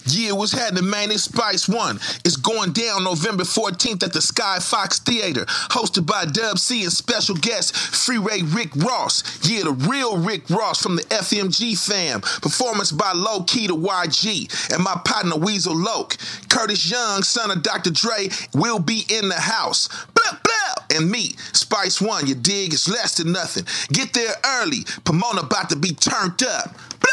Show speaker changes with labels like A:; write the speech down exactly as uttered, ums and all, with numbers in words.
A: Yeah, what's happening, man? It's Spice One. It's going down November fourteenth at the Skyfox Theater, hosted by Dub C and special guest FREEWAY Rick Ross. Yeah, the real Rick Ross from the F M G fam. Performance by Low Key to Y G and my partner Weasel Loke. Curtis Young, son of Doctor Dre, will be in the house. Blah, blah. And me, Spice One, you dig? It's less than nothing. Get there early. Pomona about to be turned up.